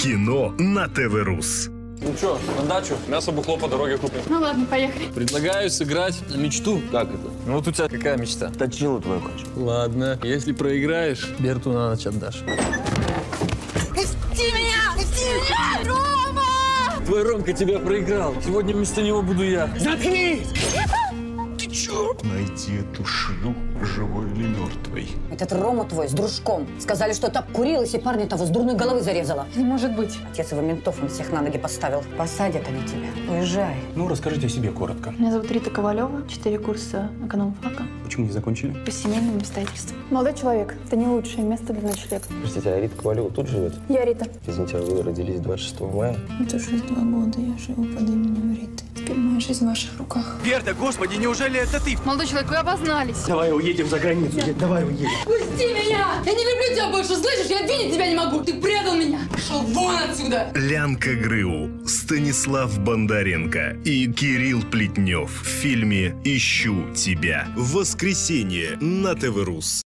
Кино на ТВ-Рус. Ну что, на дачу? Мясо, бухло по дороге купим. Ну ладно, поехали. Предлагаю сыграть на мечту. Как это? Ну вот у тебя какая мечта? Точилу твою хочу. Ладно, если проиграешь, Берту на ночь отдашь. Пусти меня! Пусти меня! Рома! Твой Ромка тебя проиграл. Сегодня вместо него буду я. Заткнись! Найти эту шлюху, живой или мертвой. Этот Рома твой с дружком. Сказали, что так курилась и парня того с дурной головы зарезала. Не может быть. Отец его ментов он всех на ноги поставил. Посадят они тебя. Уезжай. Ну, расскажите о себе коротко. Меня зовут Рита Ковалева, 4 курса эконом-фака. Почему не закончили? По семейным обстоятельствам. Молодой человек, это не лучшее место для ночлега. Простите, а Рита Ковалева тут живет? Я Рита. Извините, а вы родились 26 мая? Это уже 2 года я живу под именем Риты. Теперь моя жизнь в ваших руках. Берта, господи, неужели это ты? Молодой человек, вы обознались. Давай уедем за границу, давай уедем. Пусти меня! Я не люблю тебя больше, слышишь? Я видеть тебя не могу! Ты предал меня! Пошел вон отсюда! Лянка Грыу, Станислав Бондаренко и Кирилл Плетнев в фильме «Ищу тебя». В воскресенье на ТВ-Рус.